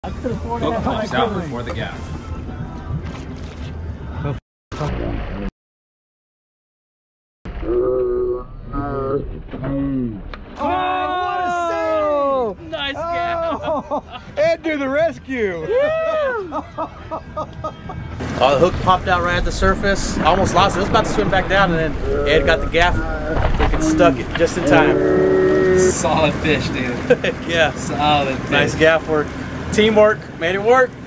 Hook pops out before the gaff. Oh, what a save! Nice gaff! And do the rescue! The hook popped out right at the surface. I almost lost it. I was about to swim back down, and then Ed got the gaff. Freaking stuck it just in time. Solid fish, dude. Yeah. Solid fish. Nice gaff work. Teamwork. Made it work.